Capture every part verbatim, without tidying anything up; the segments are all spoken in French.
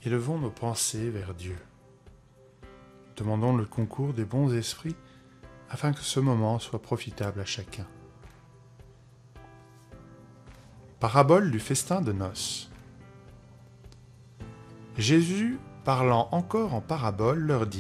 élevons nos pensées vers Dieu. Demandons le concours des bons esprits afin que ce moment soit profitable à chacun. Parabole du festin de noces. Jésus, parlant encore en parabole, leur dit :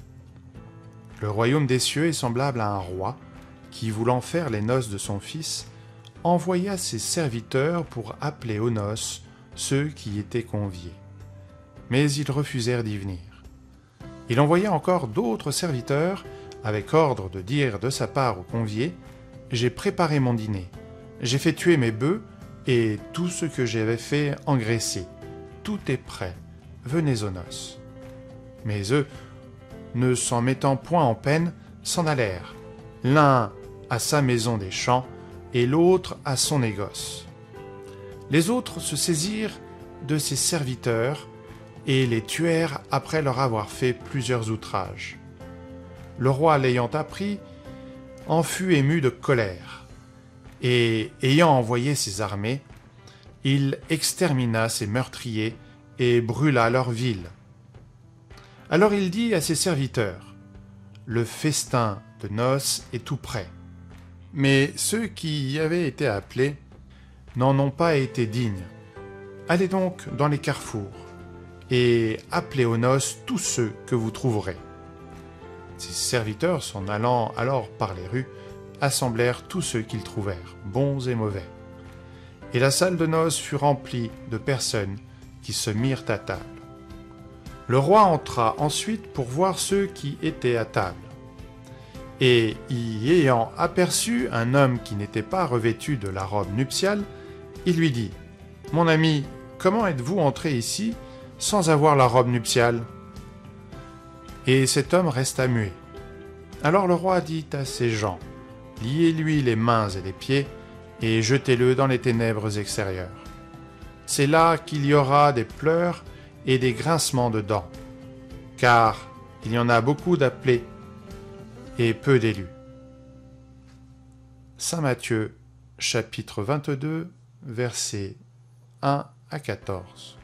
Le royaume des cieux est semblable à un roi qui, voulant faire les noces de son fils, envoya ses serviteurs pour appeler aux noces ceux qui étaient conviés. Mais ils refusèrent d'y venir. Il envoya encore d'autres serviteurs, avec ordre de dire de sa part aux conviés : J'ai préparé mon dîner, j'ai fait tuer mes bœufs, et tout ce que j'avais fait engraisser. Tout est prêt, venez aux noces. Mais eux, ne s'en mettant point en peine, s'en allèrent, l'un à sa maison des champs, et l'autre à son négoce. Les autres se saisirent de ses serviteurs, et les tuèrent après leur avoir fait plusieurs outrages. Le roi, l'ayant appris, en fut ému de colère, et, ayant envoyé ses armées, il extermina ses meurtriers et brûla leur ville. Alors il dit à ses serviteurs : Le festin de noces est tout prêt. Mais ceux qui y avaient été appelés n'en ont pas été dignes. Allez donc dans les carrefours, et appelez aux noces tous ceux que vous trouverez. Ses serviteurs, s'en allant alors par les rues, assemblèrent tous ceux qu'ils trouvèrent, bons et mauvais. Et la salle de noces fut remplie de personnes qui se mirent à table. Le roi entra ensuite pour voir ceux qui étaient à table. Et y ayant aperçu un homme qui n'était pas revêtu de la robe nuptiale, il lui dit : Mon ami, comment êtes-vous entré ici sans avoir la robe nuptiale ? Et cet homme resta muet. Alors le roi dit à ses gens : Liez-lui les mains et les pieds, et jetez-le dans les ténèbres extérieures. C'est là qu'il y aura des pleurs et des grincements de dents, car il y en a beaucoup d'appelés et peu d'élus. Saint Matthieu, chapitre vingt-deux, versets un à quatorze.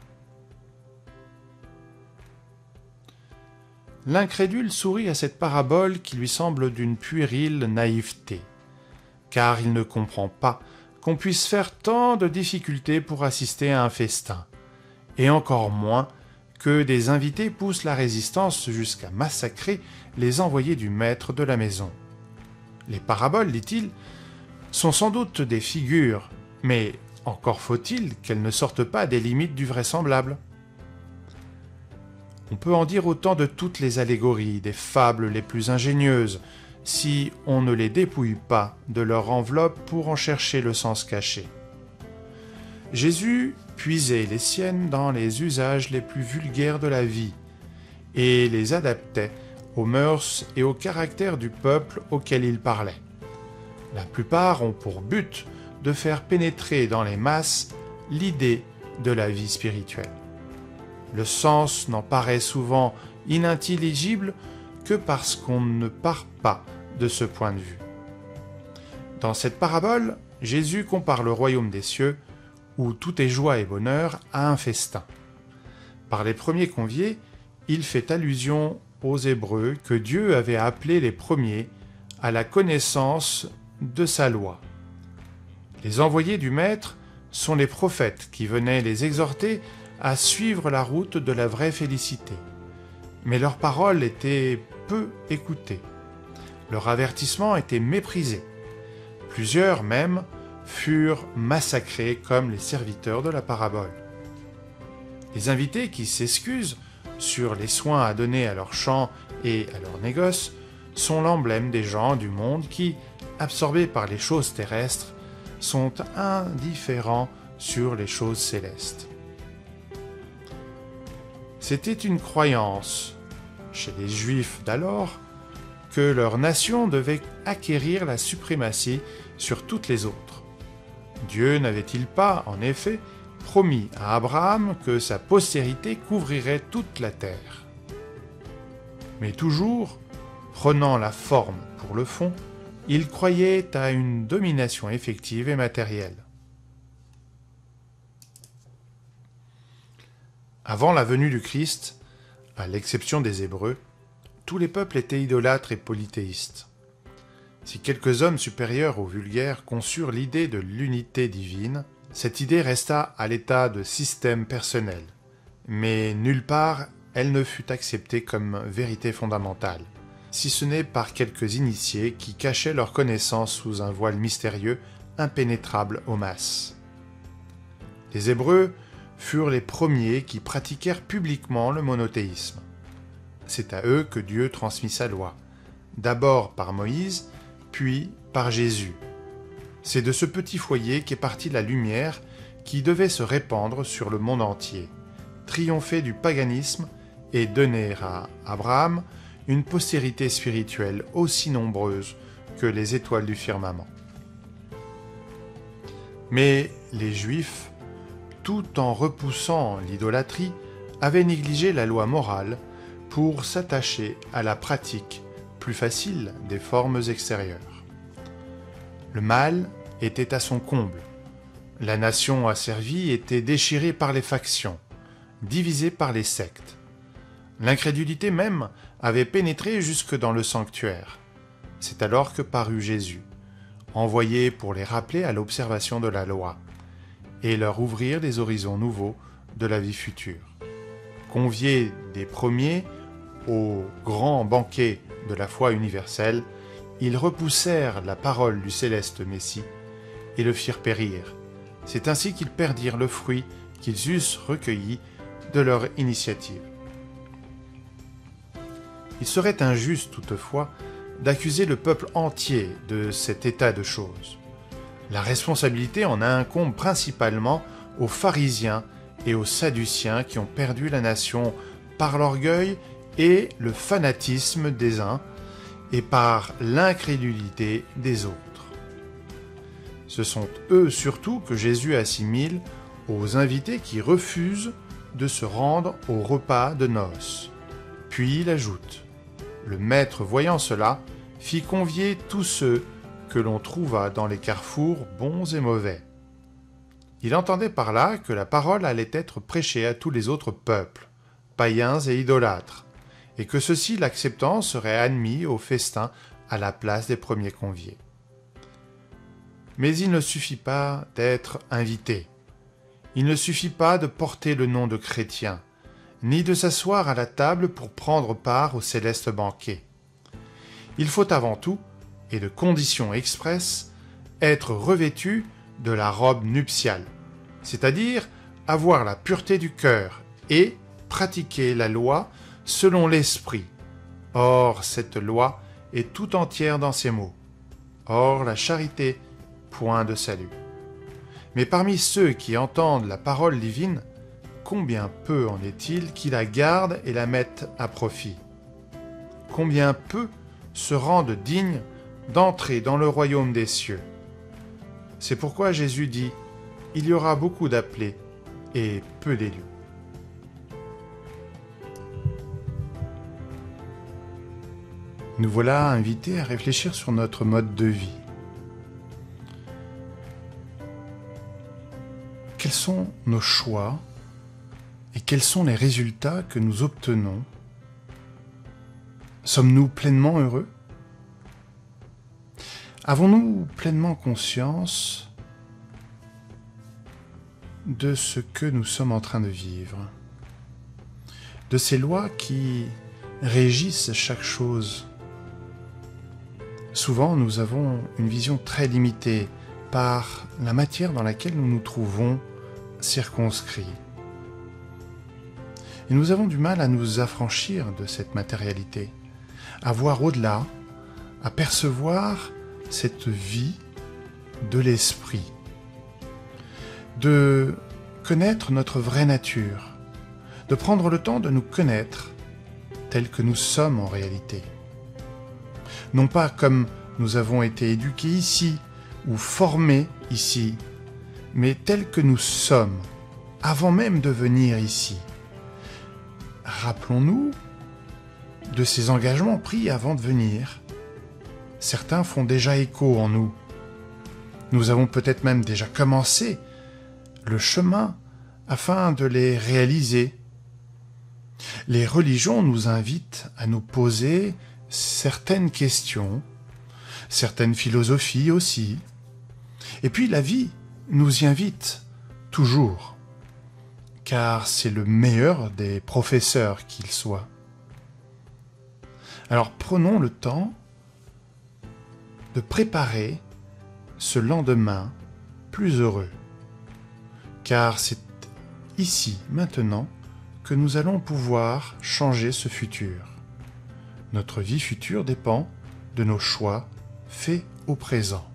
L'incrédule sourit à cette parabole qui lui semble d'une puérile naïveté, car il ne comprend pas qu'on puisse faire tant de difficultés pour assister à un festin, et encore moins que des invités poussent la résistance jusqu'à massacrer les envoyés du maître de la maison. Les paraboles, dit-il, sont sans doute des figures, mais encore faut-il qu'elles ne sortent pas des limites du vraisemblable. On peut en dire autant de toutes les allégories, des fables les plus ingénieuses, si on ne les dépouille pas de leur enveloppe pour en chercher le sens caché. Jésus puisait les siennes dans les usages les plus vulgaires de la vie et les adaptait aux mœurs et au caractère du peuple auquel il parlait. La plupart ont pour but de faire pénétrer dans les masses l'idée de la vie spirituelle. Le sens n'en paraît souvent inintelligible que parce qu'on ne part pas de ce point de vue. Dans cette parabole, Jésus compare le royaume des cieux, où tout est joie et bonheur, à un festin. Par les premiers conviés, il fait allusion aux Hébreux que Dieu avait appelés les premiers à la connaissance de sa loi. Les envoyés du Maître sont les prophètes qui venaient les exhorter à suivre la route de la vraie félicité. Mais leurs paroles étaient peu écoutées. Leur avertissement était méprisé. Plusieurs, même, furent massacrés comme les serviteurs de la parabole. Les invités qui s'excusent sur les soins à donner à leurs champs et à leurs négoces sont l'emblème des gens du monde qui, absorbés par les choses terrestres, sont indifférents sur les choses célestes. C'était une croyance chez les Juifs d'alors que leur nation devait acquérir la suprématie sur toutes les autres. Dieu n'avait-il pas, en effet, promis à Abraham que sa postérité couvrirait toute la terre? Mais toujours, prenant la forme pour le fond, il croyait à une domination effective et matérielle. Avant la venue du Christ, à l'exception des Hébreux, tous les peuples étaient idolâtres et polythéistes. Si quelques hommes supérieurs aux vulgaires conçurent l'idée de l'unité divine, cette idée resta à l'état de système personnel, mais nulle part elle ne fut acceptée comme vérité fondamentale, si ce n'est par quelques initiés qui cachaient leur connaissance sous un voile mystérieux impénétrable aux masses. Les Hébreux furent les premiers qui pratiquèrent publiquement le monothéisme. C'est à eux que Dieu transmit sa loi, d'abord par Moïse, puis par Jésus. C'est de ce petit foyer qu'est partie la lumière qui devait se répandre sur le monde entier, triompher du paganisme et donner à Abraham une postérité spirituelle aussi nombreuse que les étoiles du firmament. Mais les Juifs, tout en repoussant l'idolâtrie, avaient négligé la loi morale pour s'attacher à la pratique plus facile des formes extérieures. Le mal était à son comble. La nation asservie était déchirée par les factions, divisée par les sectes. L'incrédulité même avait pénétré jusque dans le sanctuaire. C'est alors que parut Jésus, envoyé pour les rappeler à l'observation de la loi, et leur ouvrir des horizons nouveaux de la vie future. Conviés des premiers au grand banquet de la foi universelle, ils repoussèrent la parole du céleste Messie et le firent périr. C'est ainsi qu'ils perdirent le fruit qu'ils eussent recueilli de leur initiative. Il serait injuste toutefois d'accuser le peuple entier de cet état de choses. La responsabilité en incombe principalement aux pharisiens et aux sadduciens qui ont perdu la nation par l'orgueil et le fanatisme des uns et par l'incrédulité des autres. Ce sont eux surtout que Jésus assimile aux invités qui refusent de se rendre au repas de noces. Puis il ajoute : le maître, voyant cela, fit convier tous ceux que l'on trouva dans les carrefours bons et mauvais. Il entendait par là que la parole allait être prêchée à tous les autres peuples, païens et idolâtres, et que ceux-ci, l'acceptant, seraient admis au festin à la place des premiers conviés. Mais il ne suffit pas d'être invité. Il ne suffit pas de porter le nom de chrétien, ni de s'asseoir à la table pour prendre part au céleste banquet. Il faut avant tout, et de condition expresse, être revêtu de la robe nuptiale, c'est-à-dire avoir la pureté du cœur et pratiquer la loi selon l'esprit. Or, cette loi est tout entière dans ces mots. Or, la charité, point de salut. Mais parmi ceux qui entendent la parole divine, combien peu en est-il qui la gardent et la mettent à profit? Combien peu se rendent dignes d'entrer dans le royaume des cieux? C'est pourquoi Jésus dit : il y aura beaucoup d'appelés et peu d'élus. Nous voilà invités à réfléchir sur notre mode de vie. Quels sont nos choix et quels sont les résultats que nous obtenons? Sommes-nous pleinement heureux? Avons-nous pleinement conscience de ce que nous sommes en train de vivre, de ces lois qui régissent chaque chose? Souvent, nous avons une vision très limitée par la matière dans laquelle nous nous trouvons circonscrits. Et nous avons du mal à nous affranchir de cette matérialité, à voir au-delà, à percevoir cette vie de l'esprit, de connaître notre vraie nature, de prendre le temps de nous connaître tels que nous sommes en réalité. Non pas comme nous avons été éduqués ici ou formés ici, mais tels que nous sommes avant même de venir ici. Rappelons-nous de ces engagements pris avant de venir. Certains font déjà écho en nous. Nous avons peut-être même déjà commencé le chemin afin de les réaliser Les religions nous invitent à nous poser certaines questions, certaines philosophies aussi. Et puis la vie nous y invite toujours, car c'est le meilleur des professeurs qu'il soit. Alors prenons le temps de préparer ce lendemain plus heureux, car c'est ici, maintenant, que nous allons pouvoir changer ce futur. Notre vie future dépend de nos choix faits au présent.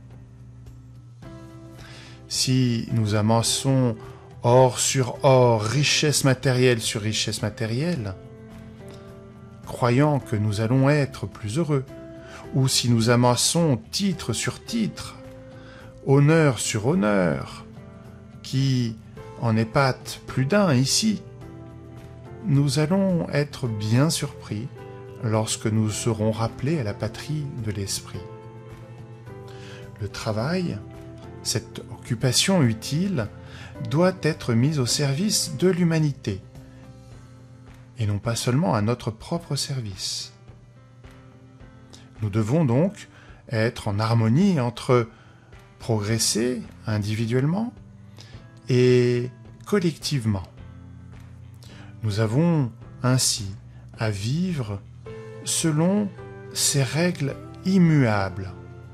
Si nous amassons or sur or, richesse matérielle sur richesse matérielle, croyant que nous allons être plus heureux, ou si nous amassons titre sur titre, honneur sur honneur, qui en épate plus d'un ici, nous allons être bien surpris lorsque nous serons rappelés à la patrie de l'esprit. Le travail, cette occupation utile, doit être mise au service de l'humanité, et non pas seulement à notre propre service. Nous devons donc être en harmonie entre progresser individuellement et collectivement. Nous avons ainsi à vivre selon ces règles immuables.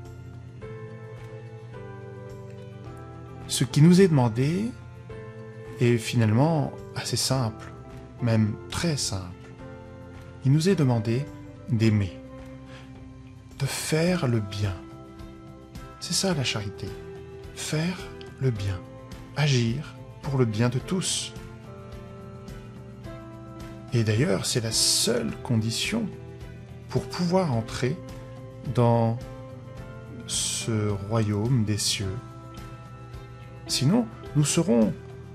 Ce qui nous est demandé est finalement assez simple, même très simple. Il nous est demandé d'aimer, de faire le bien. C'est ça la charité, faire le bien, agir pour le bien de tous. Et d'ailleurs, c'est la seule condition pour pouvoir entrer dans ce royaume des cieux. Sinon, nous serons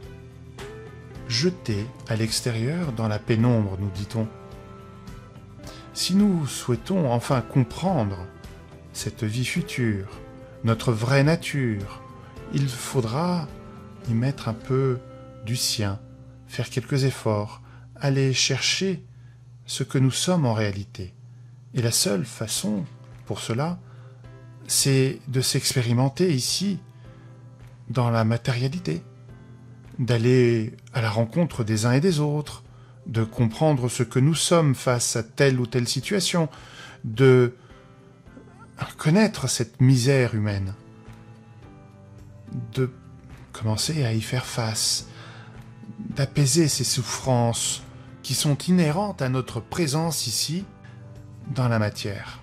jetés à l'extérieur dans la pénombre, nous dit-on. Si nous souhaitons enfin comprendre cette vie future, notre vraie nature, il faudra y mettre un peu du sien, faire quelques efforts, aller chercher ce que nous sommes en réalité. Et la seule façon pour cela, c'est de s'expérimenter ici, dans la matérialité, d'aller à la rencontre des uns et des autres, de comprendre ce que nous sommes face à telle ou telle situation, de connaître cette misère humaine, de commencer à y faire face, d'apaiser ces souffrances qui sont inhérentes à notre présence ici, dans la matière.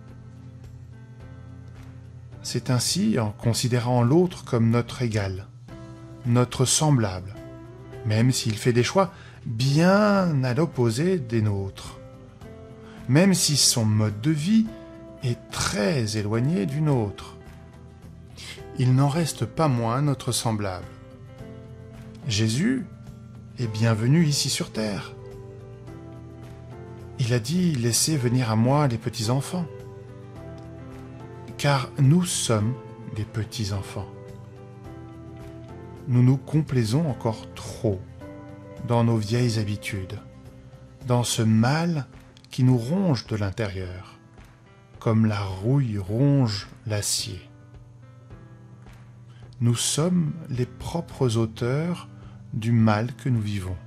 C'est ainsi en considérant l'autre comme notre égal, notre semblable, même s'il fait des choix bien à l'opposé des nôtres, même si son mode de vie est très éloigné du nôtre. Il n'en reste pas moins notre semblable. Jésus est bienvenu ici sur terre. Il a dit « Laissez venir à moi les petits-enfants », car nous sommes des petits-enfants. Nous nous complaisons encore trop dans nos vieilles habitudes, dans ce mal qui nous ronge de l'intérieur, comme la rouille ronge l'acier. Nous sommes les propres auteurs du mal que nous vivons.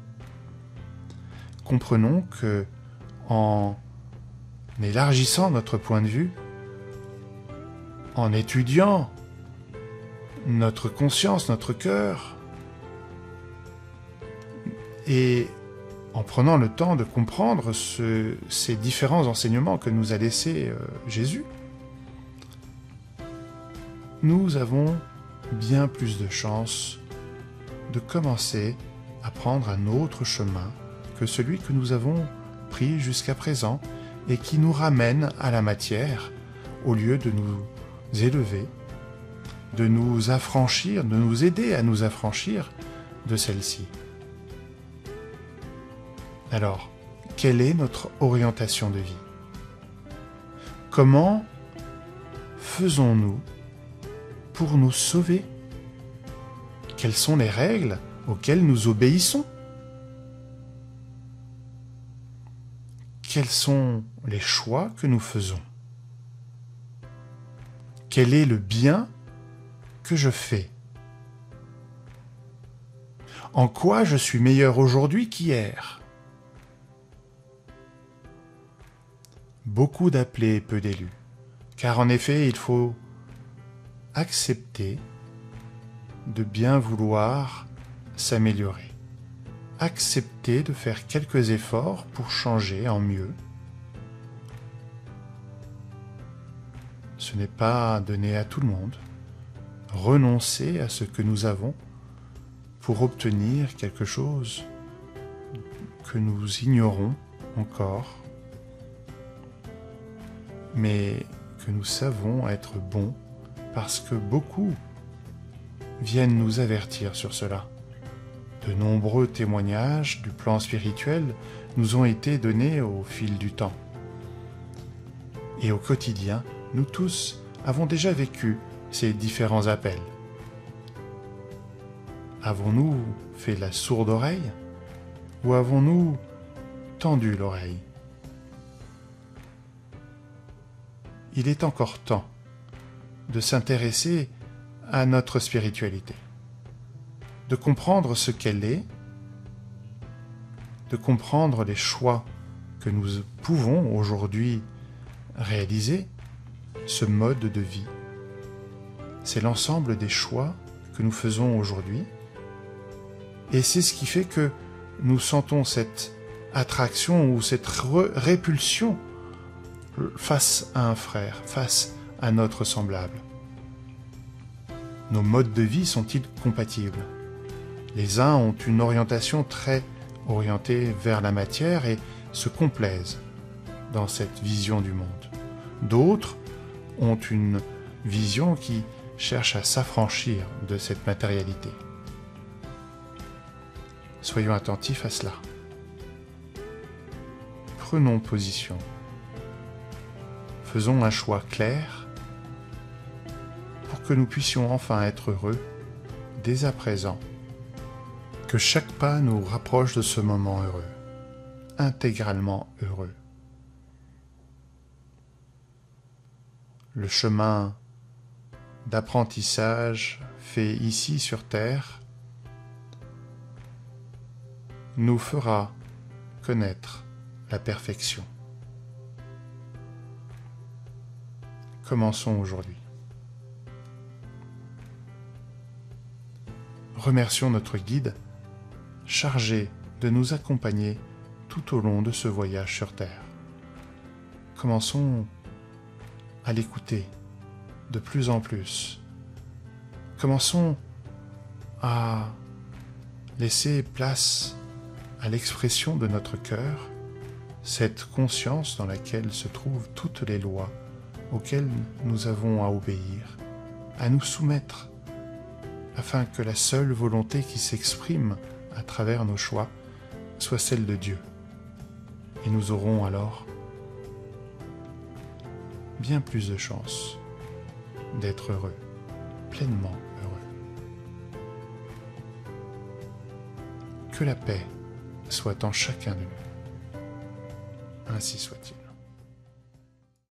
Comprenons que, en élargissant notre point de vue, en étudiant notre conscience, notre cœur, et en prenant le temps de comprendre ce, ces différents enseignements que nous a laissés euh, Jésus, nous avons bien plus de chances de commencer à prendre un autre chemin que celui que nous avons pris jusqu'à présent et qui nous ramène à la matière au lieu de nous élever, de nous affranchir, de nous aider à nous affranchir de celle-ci. Alors, quelle est notre orientation de vie? Comment faisons-nous pour nous sauver? Quelles sont les règles auxquelles nous obéissons? quels sont les choix que nous faisons? Quel est le bien que je fais? En quoi je suis meilleur aujourd'hui qu'hier? Beaucoup d'appelés, peu d'élus, car en effet, il faut accepter de bien vouloir s'améliorer, accepter de faire quelques efforts pour changer en mieux. Ce n'est pas donné à tout le monde. Renoncer à ce que nous avons pour obtenir quelque chose que nous ignorons encore, mais que nous savons être bons parce que beaucoup viennent nous avertir sur cela. De nombreux témoignages du plan spirituel nous ont été donnés au fil du temps. Et au quotidien, nous tous avons déjà vécu ces différents appels. Avons-nous fait la sourde oreille ou avons-nous tendu l'oreille? Il est encore temps de s'intéresser à notre spiritualité, de comprendre ce qu'elle est, de comprendre les choix que nous pouvons aujourd'hui réaliser, ce mode de vie. C'est l'ensemble des choix que nous faisons aujourd'hui et c'est ce qui fait que nous sentons cette attraction ou cette répulsion face à un frère, face à notre semblable. Nos modes de vie sont-ils compatibles? Les uns ont une orientation très orientée vers la matière et se complaisent dans cette vision du monde. D'autres ont une vision qui cherche à s'affranchir de cette matérialité. Soyons attentifs à cela. Prenons position. Faisons un choix clair pour que nous puissions enfin être heureux dès à présent. Que chaque pas nous rapproche de ce moment heureux, intégralement heureux. Le chemin d'apprentissage fait ici sur Terre nous fera connaître la perfection. Commençons aujourd'hui. Remercions notre guide, chargé de nous accompagner tout au long de ce voyage sur Terre. Commençons à l'écouter de plus en plus. Commençons à laisser place à l'expression de notre cœur, cette conscience dans laquelle se trouvent toutes les lois auxquelles nous avons à obéir, à nous soumettre, afin que la seule volonté qui s'exprime à travers nos choix soit celle de Dieu. Et nous aurons alors bien plus de chances d'être heureux, pleinement heureux. Que la paix soit en chacun de nous. Ainsi soit-il.